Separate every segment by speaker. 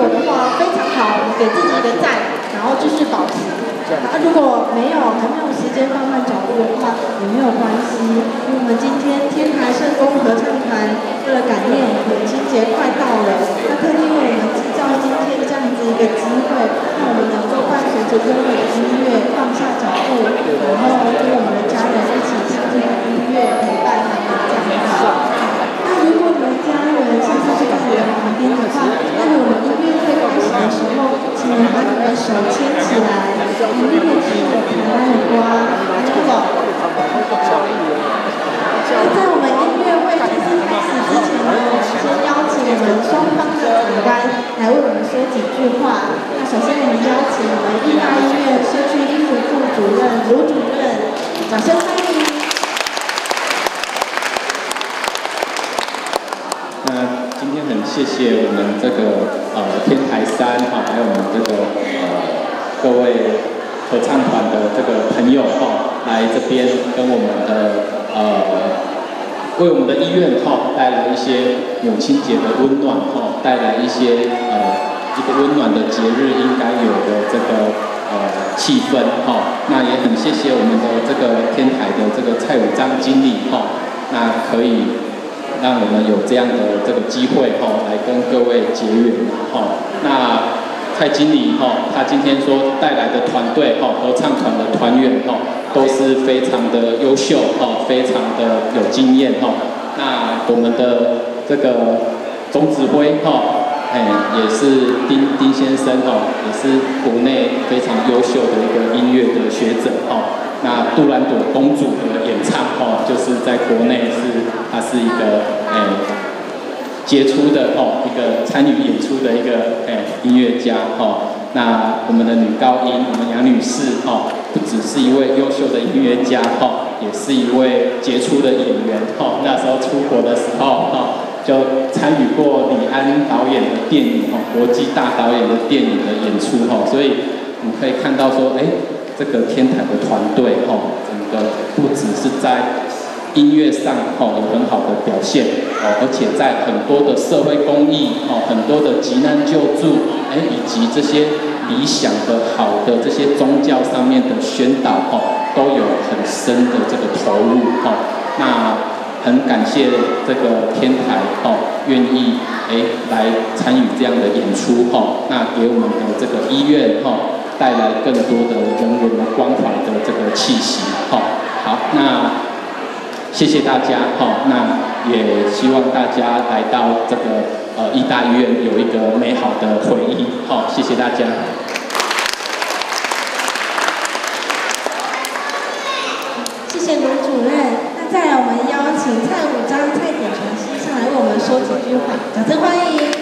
Speaker 1: 有的话非常好，我们给自己一个赞，然后继续保持。如果还没有时间放慢脚步的话，也没有关系，因为我们今天天台圣公合唱团为了感念我们母亲节快到了，那特地为我们制造今天这样子一个机会，让我们能够伴随着优美的音乐放下脚步，然后跟我们的家人一起听听音乐，陪伴他们这样子。那如果你的家人现在就在你的旁边的话，那我们音乐会开始的时候，请你把你的手牵起来，音乐是可爱的瓜，这个。那在我们音乐会正式开始之前呢，我们先邀请我们双方的长官来为我们说几句话。那首先我们邀请我们义大医院社区医服部主任卢主任，掌声欢迎。
Speaker 2: 今天很谢谢我们这个天台山还有我们这个各位合唱团的这个朋友来这边跟我们的为我们的医院带来一些母亲节的温暖带来一些一个温暖的节日应该有的这个气氛那也很谢谢我们的这个天台的这个蔡武章经理那可以让我们有这样的这个机会来跟各位结缘那蔡经理他今天说带来的团队合唱团的团员都是非常的优秀非常的有经验那我们的这个总指挥也是丁先生也是国内非常优秀的一个音乐的学者那杜兰朵公主的演唱就是在国内她是一个杰出的一个参与演出的一个音乐家那我们的女高音我们杨女士不只是一位优秀的音乐家也是一位杰出的演员那时候出国的时候就参与过李安导演的电影国际大导演的电影的演出所以我们可以看到说这个天台的团队整个不只是在音乐上有很好的表现而且在很多的社会公益很多的急难救助以及这些理想的好的这些宗教上面的宣导都有很深的这个投入那很感谢这个天台愿意来参与这样的演出那给我们的这个医院带来更多的人文的关怀的这个气息好那谢谢大家那也希望大家来到这个义大医院有一个美好的回忆谢谢大家。
Speaker 1: 谢谢卢主任。那再来我们邀请蔡武章、蔡典传先生来为我们说几句话，掌声欢迎。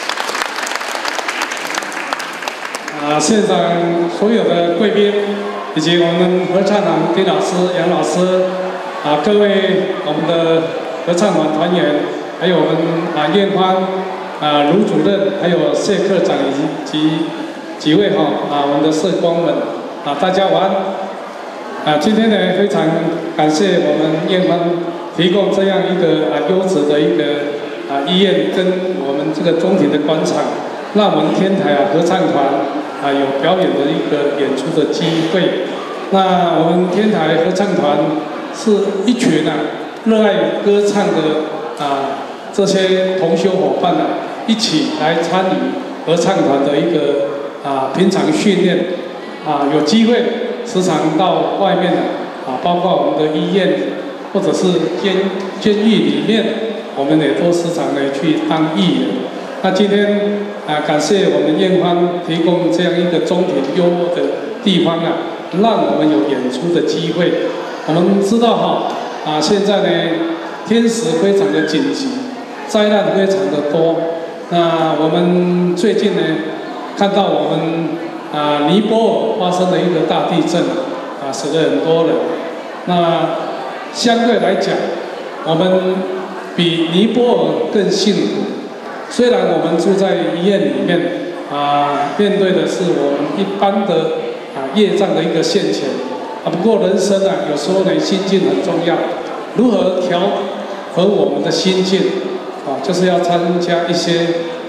Speaker 3: 现场所有的贵宾，以及我们合唱团丁老师、杨老师，各位我们的合唱团团员，还有我们燕欢、卢主任，还有谢科长以及几位我们的社工们，大家晚安。今天呢，非常感谢我们燕欢提供这样一个优质的一个医院跟我们这个中庭的广场，让我们天台合唱团有表演的一个演出的机会。那我们天台合唱团是一群热爱歌唱的这些同修伙伴一起来参与合唱团的一个平常训练有机会时常到外面包括我们的医院或者是监狱里面，我们也都时常的去当义人。那今天感谢我们燕欢提供这样一个中庭优渥的地方让我们有演出的机会。我们知道现在呢天时非常的紧急，灾难非常的多。那我们最近呢看到我们尼泊尔发生了一个大地震死了很多人。那相对来讲，我们比尼泊尔更幸福。虽然我们住在医院里面面对的是我们一般的业障的一个现前不过人生有时候呢心境很重要，如何调和我们的心境就是要参加一些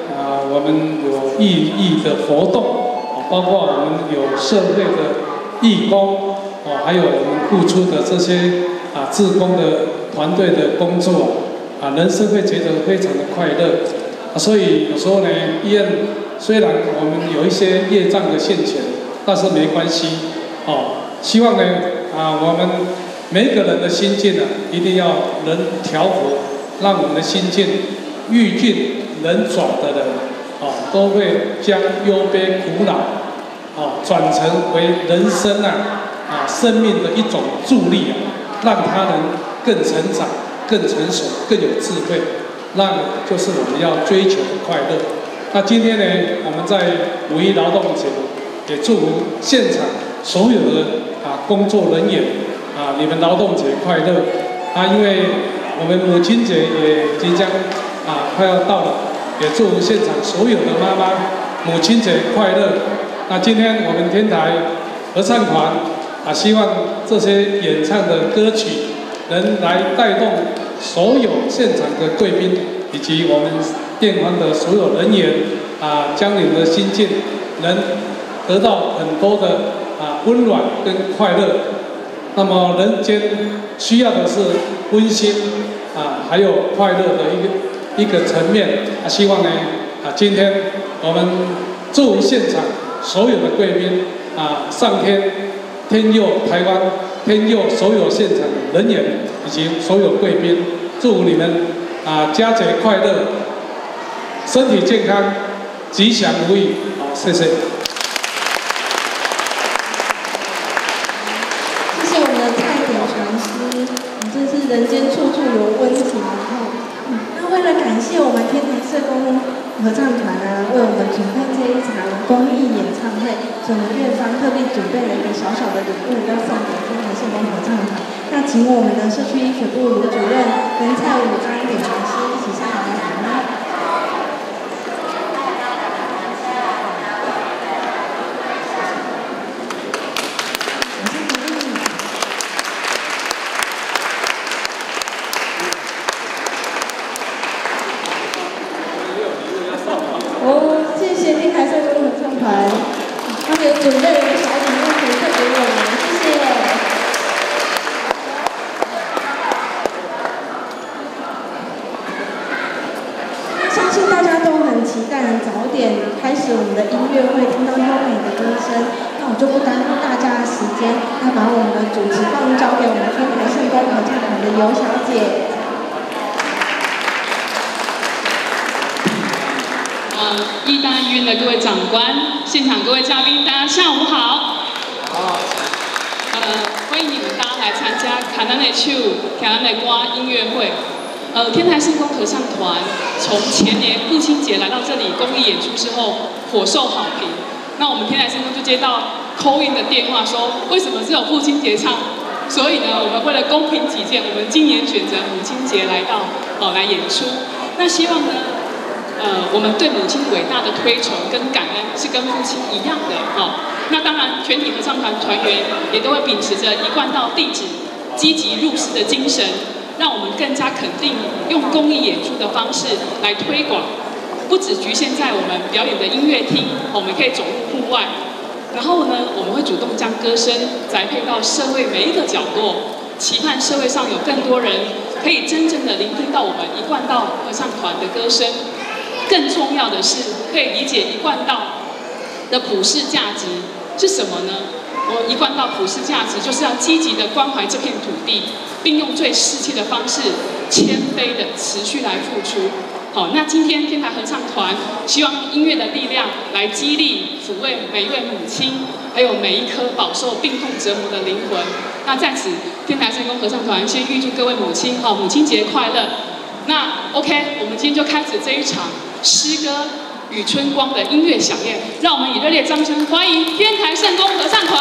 Speaker 3: 我们有意义的活动，包括我们有社会的义工，还有我们付出的这些志工的团队的工作，人生会觉得非常的快乐。所以有时候呢，医院虽然我们有一些业障的现前，但是没关系，希望呢，我们每个人的心境一定要能调和，让我们的心境遇尽人转的人，都会将忧悲苦恼，转成为人生生命的一种助力，让他人更成长、更成熟、更有智慧，那就是我们要追求的快乐。那今天呢，我们在5·1劳动节，也祝福现场所有的工作人员你们劳动节快乐因为我们母亲节也即将快要到了，也祝福现场所有的妈妈母亲节快乐。那今天我们天台合唱团希望这些演唱的歌曲能来带动所有现场的贵宾以及我们电方的所有人员将你们的心境能得到很多的温暖跟快乐。那么人间需要的是温馨还有快乐的一个层面希望呢今天我们祝现场所有的贵宾上天天佑台湾，天佑所有现场的人员以及所有贵宾，祝福你们佳节快乐，身体健康，吉祥如意。好，谢谢。
Speaker 1: 谢谢我们的蔡典传师，真是人间处处有温情那为了感谢我们天台社工合唱团为我们准备这一场公益演唱会，所以我们院方特地准备了一个小小的礼物要送给天台社工合唱团。那请我们的社区医学部卢主任跟蔡武章典传师一起上来好吗？谢谢天台社工合唱团，他们有准备了一个小礼物可以送给我们，谢谢。相信大家都很期待早点开始我们的音乐会，听到优美的歌声。那我就不耽误大家的时间，那把我们的主持棒交给我们天台社工合唱团的尤小姐。
Speaker 4: 义大医院的各位长官，现场各位嘉宾，大家下午好。欢迎你们大家来参加卡南的手、卡南的歌音乐会。天台社工合唱团从前年父亲节来到这里公益演出之后，颇受好评。那我们天台社工就接到 call in 的电话说，为什么只有父亲节唱？所以呢，我们为了公平起见，我们今年选择母亲节来来演出。那希望呢，我们对母亲伟大的推崇跟感恩是跟父亲一样的那当然，全体合唱团团员也都会秉持着一贯道弟子积极入世的精神，让我们更加肯定用公益演出的方式来推广，不只局限在我们表演的音乐厅，我们可以走入户外。然后呢，我们会主动将歌声宅配到社会每一个角落，期盼社会上有更多人可以真正的聆听到我们一贯道合唱团的歌声。更重要的是，可以理解一贯道的普世价值是什么呢？我一贯道普世价值就是要积极的关怀这片土地，并用最适切的方式，谦卑的持续来付出。好，那今天天台合唱团希望音乐的力量来激励、抚慰每一位母亲，还有每一颗饱受病痛折磨的灵魂。那在此，天台社工合唱团先预祝各位母亲母亲节快乐。那 OK， 我们今天就开始这一场诗歌与春光的音乐响宴，让我们以热烈掌声欢迎天台圣公合唱团。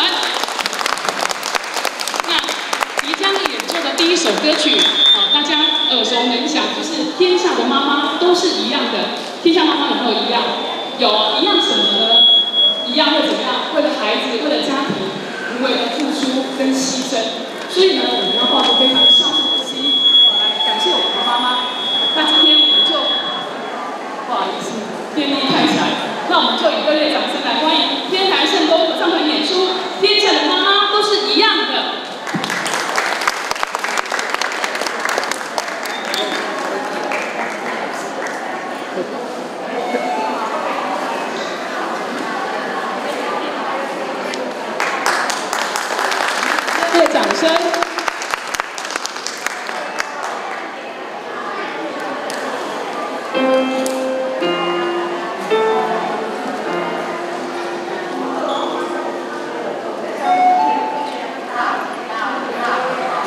Speaker 4: 那即将演奏的第一首歌曲，大家耳熟能详，就是《天下的妈妈都是一样的》。天下妈妈有没有一样？有啊，一样什么呢？一样会怎么样？为了孩子，为了家庭，为了付出跟牺牲。所以呢，我们要抱着非常孝顺的心，来感谢我们的妈妈。那今天我们就不好意思，电力太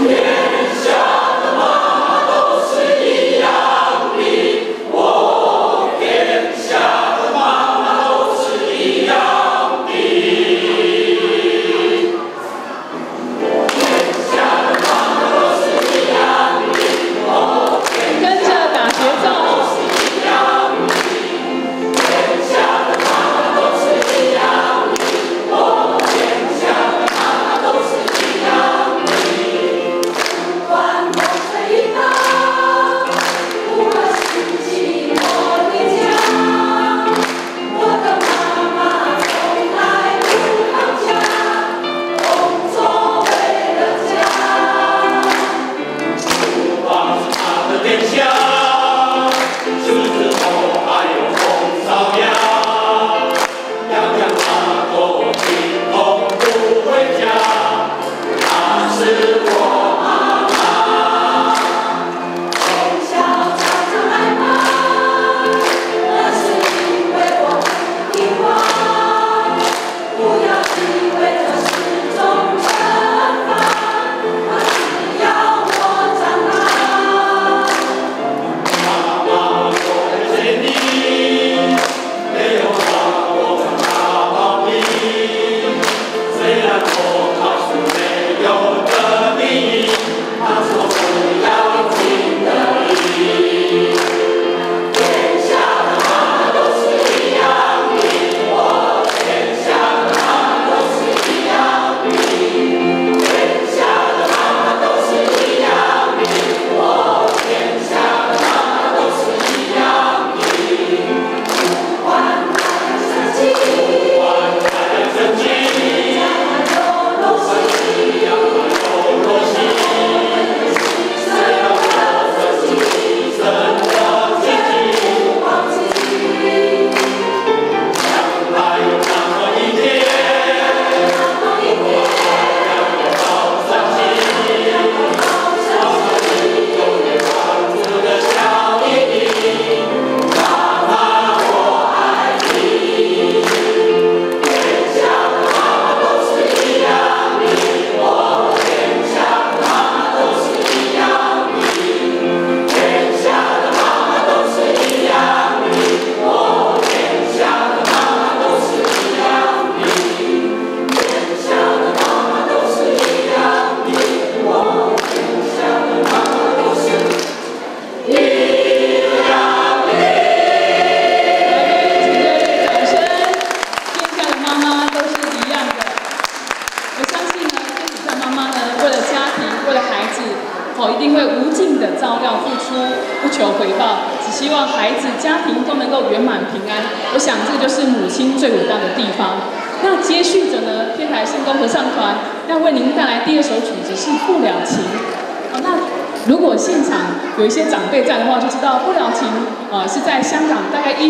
Speaker 4: 求回报，只希望孩子、家庭都能够圆满平安。我想这个就是母亲最伟大的地方。那接续着呢，天台圣公合唱团要为您带来第二首曲子是《不了情》。那如果现场有一些长辈在的话，就知道《不了情》是在香港大概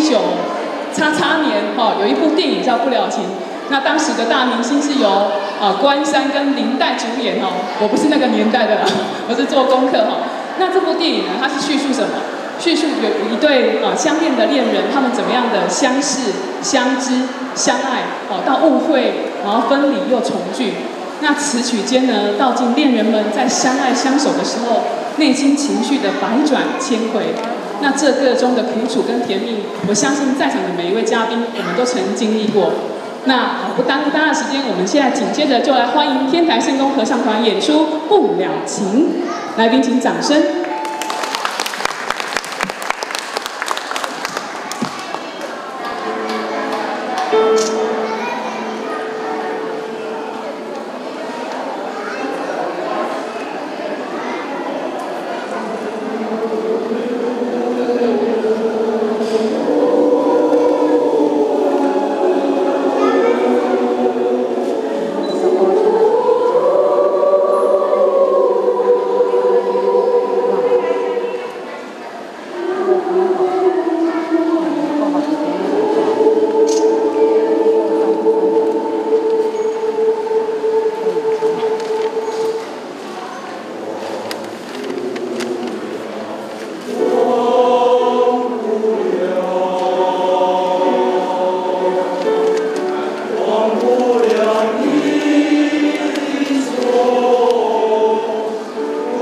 Speaker 4: 19XX年有一部电影叫《不了情》。那当时的大明星是由关山跟林黛主演哦，我不是那个年代的啦，我是做功课哈。那这部电影呢，它是叙述什么？叙述有一对相恋的恋人，他们怎么样的相识、相知、相爱到误会，然后分离又重聚。那词曲间呢，道尽恋人们在相爱相守的时候，内心情绪的百转千回。那这个中的苦楚跟甜蜜，我相信在场的每一位嘉宾，我们都曾经历过。那不耽误大家的时间，我们现在紧接着就来欢迎天台圣公合唱团演出《不了情》，来宾请掌声。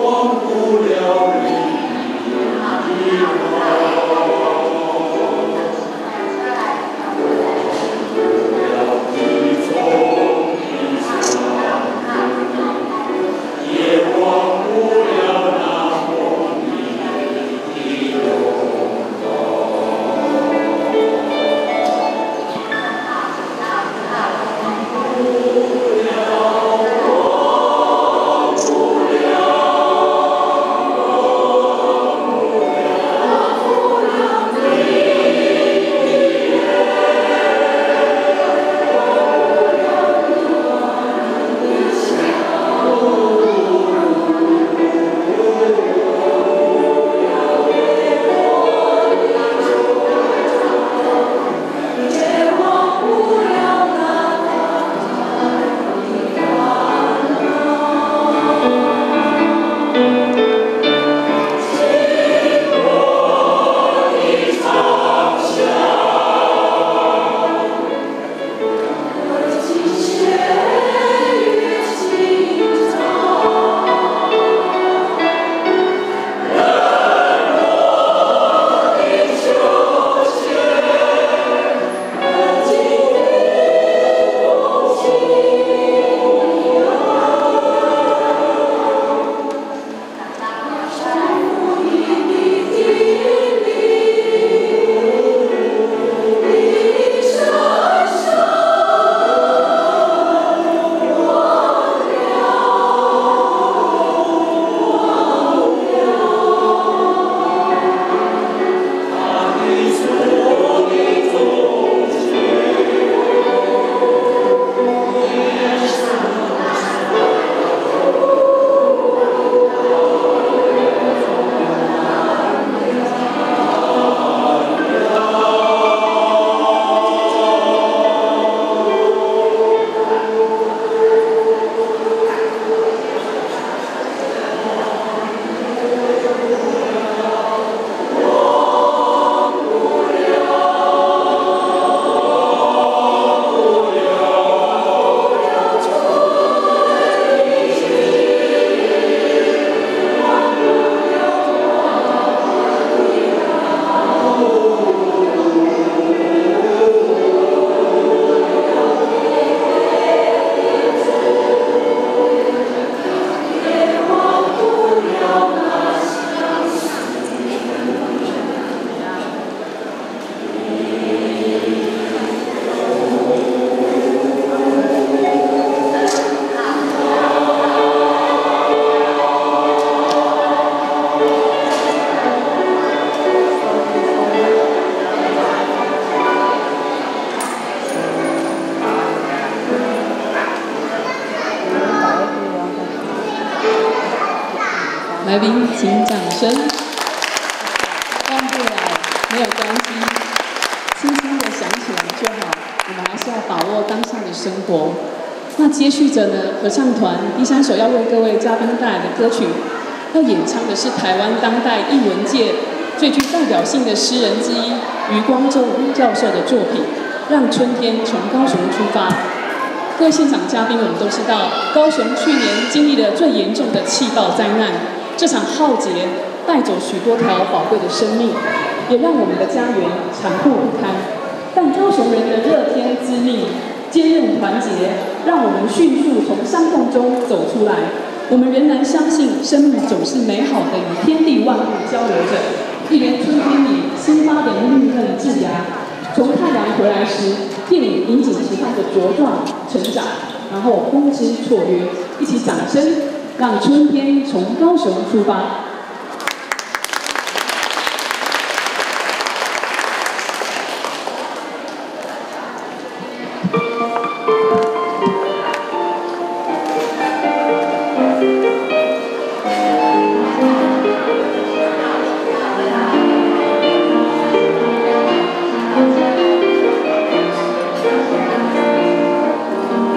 Speaker 4: 来宾，请掌声。忘不了没有关系，轻轻的想起来就好。我们还是要把握当下的生活。那接续着呢，合唱团第3首要为各位嘉宾带来的歌曲，要演唱的是台湾当代艺文界最具代表性的诗人之一余光中教授的作品《让春天从高雄出发》。各位现场嘉宾，我们都知道，高雄去年经历了最严重的气爆灾难，这场浩劫带走许多条宝贵的生命，也让我们的家园残酷不堪。但高雄人的乐天知命、坚韧团结，让我们迅速从伤痛中走出来。我们仍然相信，生命总是美好的，与天地万物交流着。一连春天里新发的绿嫩枝芽，从太阳回来时，便引颈期盼着茁壮成长，然后风姿绰约。一起掌声，让春天从高雄出发。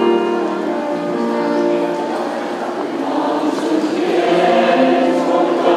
Speaker 5: 从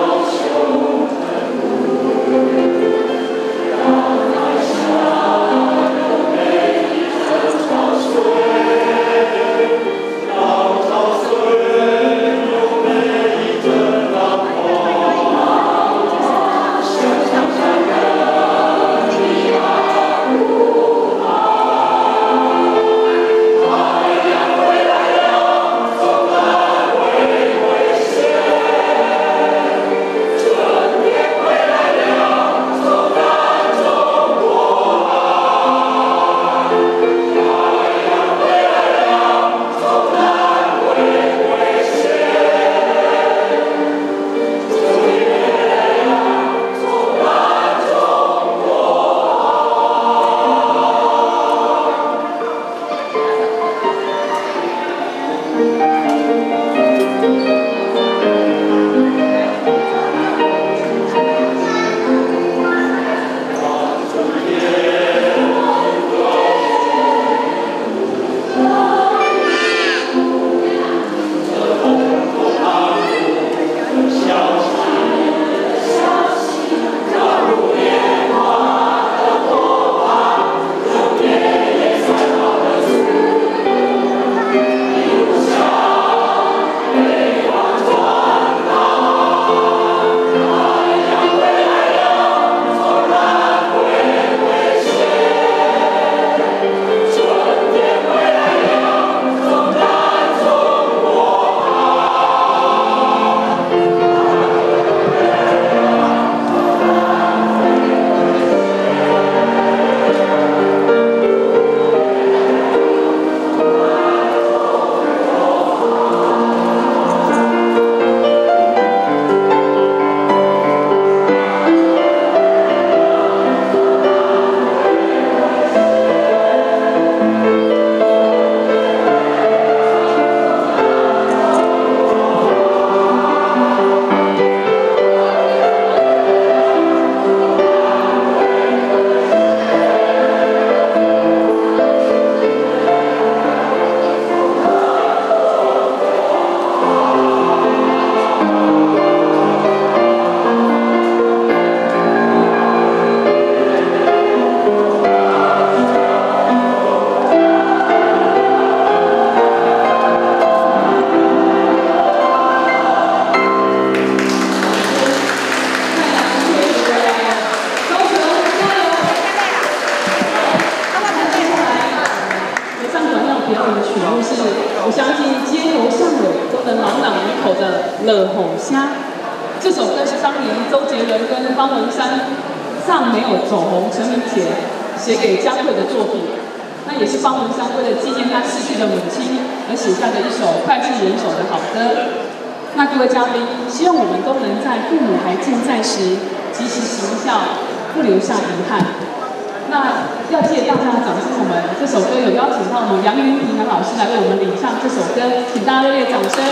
Speaker 4: 了吼虾。这首歌是当年周杰伦跟方文山尚没有走红成名前写给江蕙的作品，那也是方文山为了纪念他逝去的母亲而写下的一首脍炙人口的好歌。那各位嘉宾，希望我们都能在父母还健在时及时行孝，不留下遗憾。那要借大家的掌声，我们这首歌有邀请到我们杨云平杨老师来为我们领唱这首歌，请大家热烈掌声。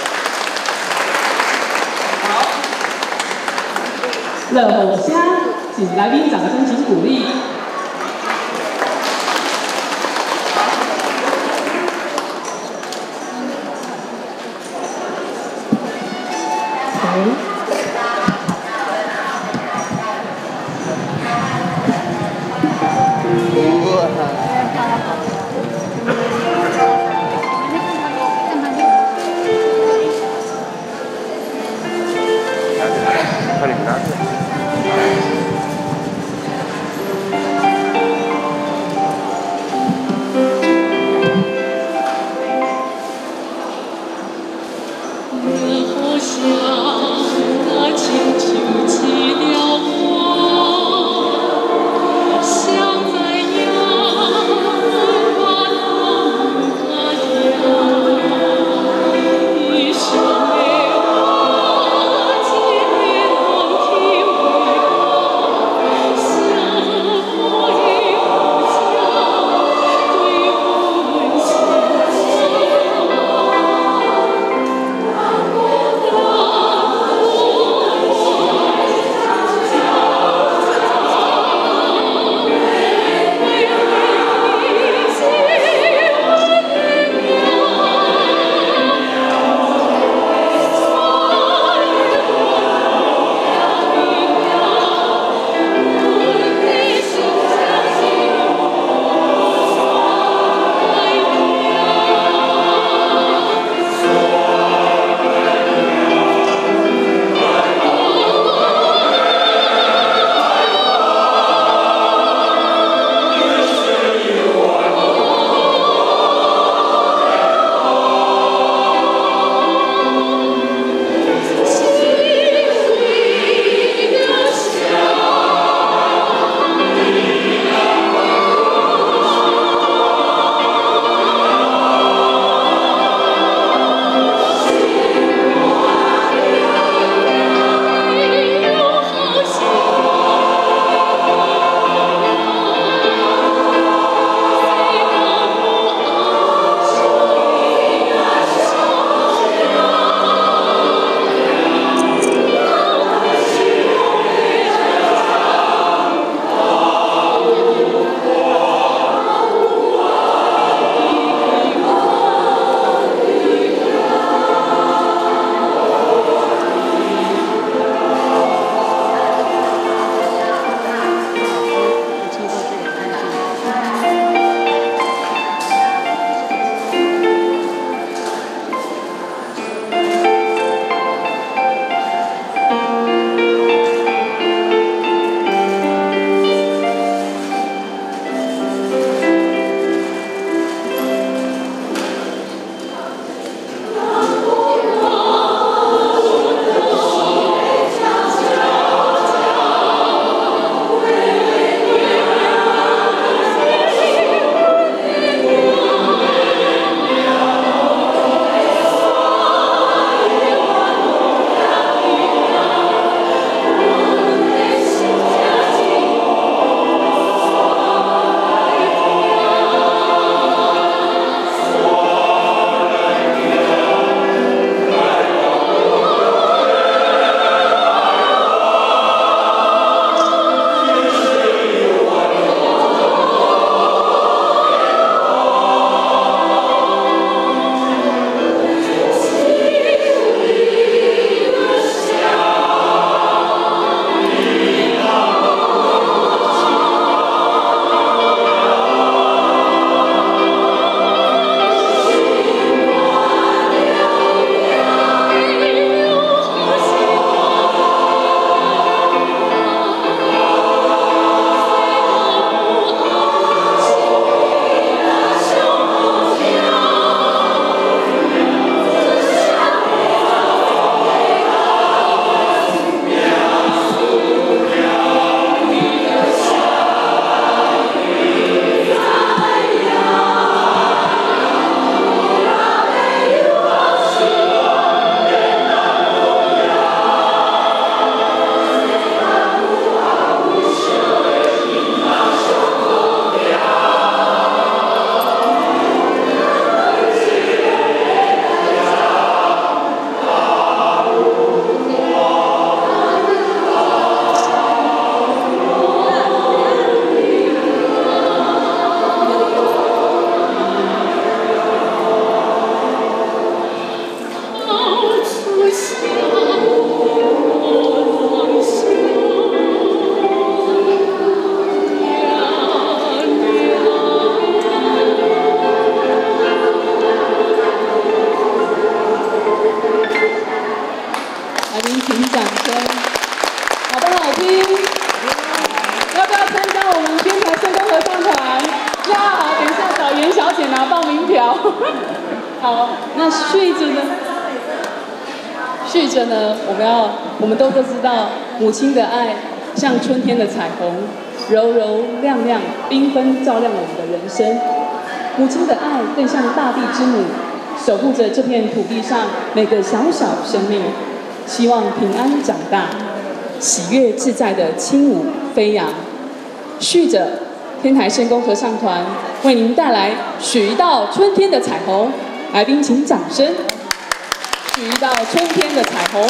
Speaker 4: 好，乐吼虾，请来宾掌声，请鼓励。
Speaker 5: 好像
Speaker 4: 宾请掌声，好不好听？要不要参加我们天台圣公合唱团？要，好，等一下找严小姐拿报名表。好，那续着呢，我们都知道，母亲的爱像春天的彩虹，柔柔亮亮，缤纷照亮我们的人生。母亲的爱更像大地之母，守护着这片土地上每个小小生命，希望平安长大，喜悦自在的轻舞飞扬。续着，天台圣公合唱团为您带来许一道春天的彩虹，来宾请掌声。许一道春天的彩虹。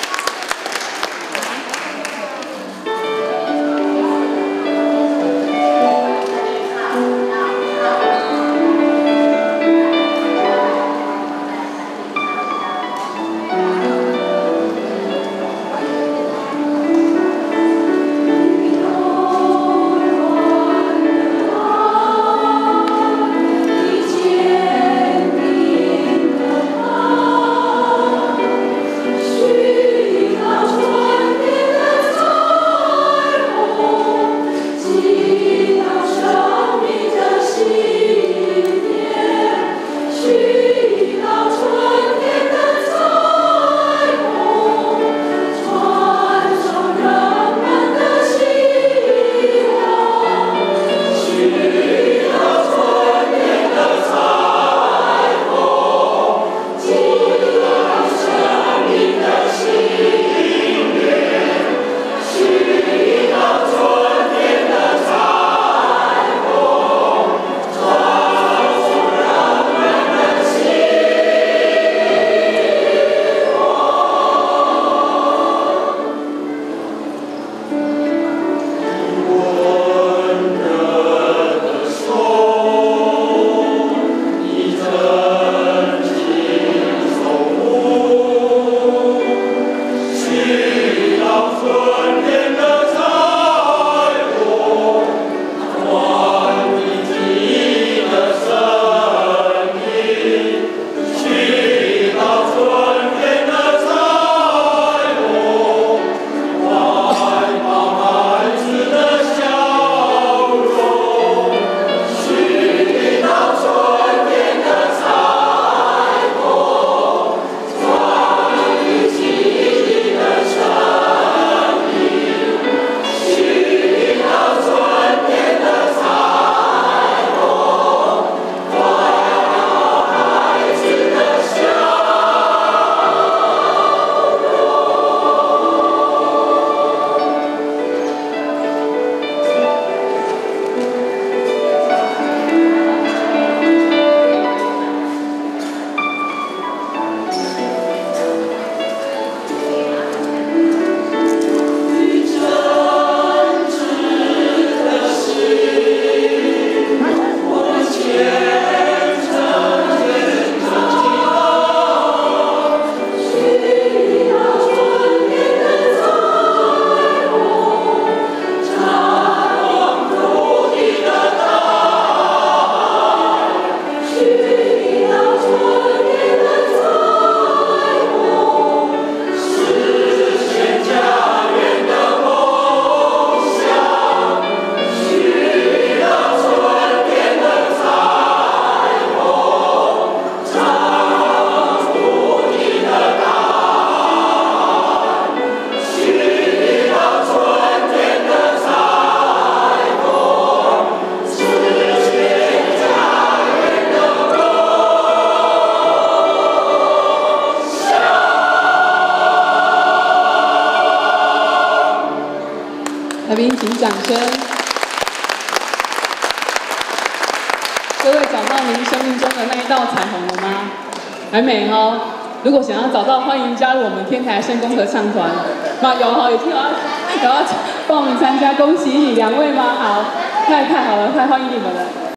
Speaker 4: 来宾请掌声。各位找到您生命中的那一道彩虹了吗？还没哦。如果想要找到，欢迎加入我们天台圣公合唱团。有哈，有要报名参加，恭喜你2位吗？好，太好了，太欢迎你们了。